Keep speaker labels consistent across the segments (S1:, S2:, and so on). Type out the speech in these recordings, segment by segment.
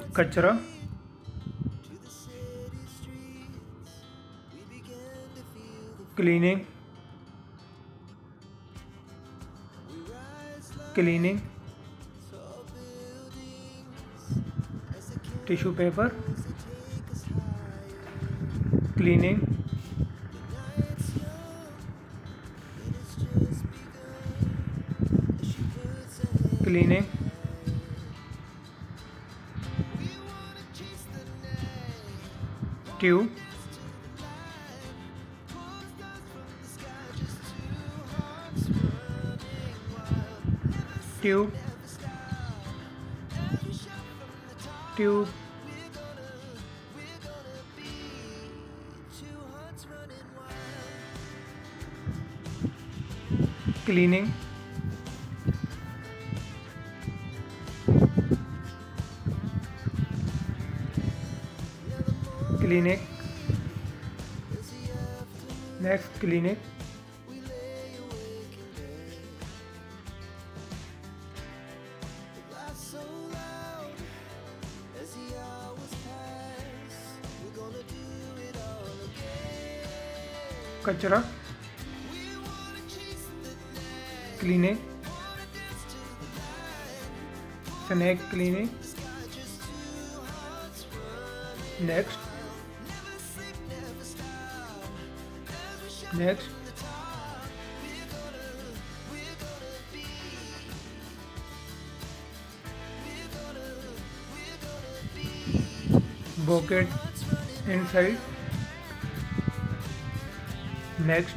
S1: कचरा, cleaning, cleaning, tissue paper, cleaning, cleaning, tube, tube, tube, cleaning, clinic, next clinic, कचरा, clinic, snack clinic, next, next, bucket inside, next,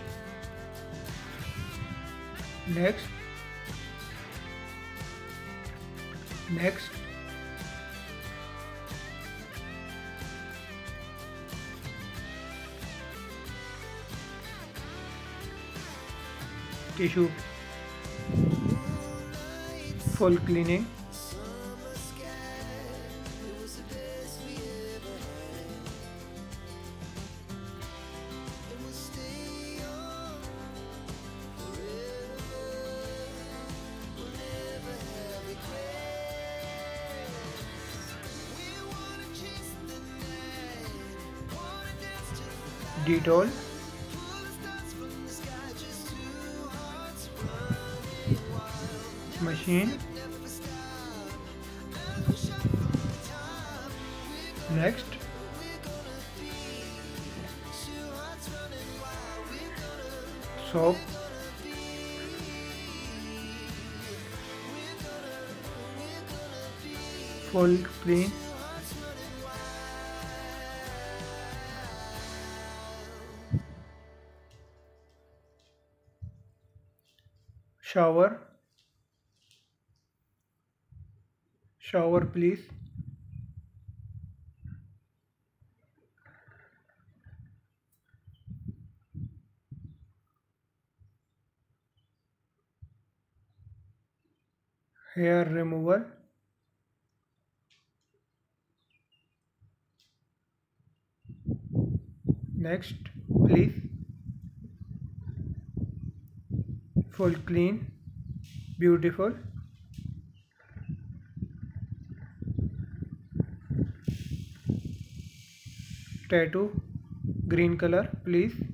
S1: next, next, tissue, full cleaning, Dettol, machine, next, soap, full clean, shower, shower please, hair removal, next please, full clean, beautiful, tattoo, green color please,